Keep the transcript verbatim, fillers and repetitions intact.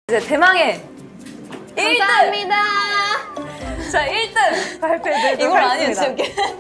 이제 대망의 일 등! 감사합니다. 자, 일 등 발표해드리도록 이걸 아니에요, 하겠습니다. 지금.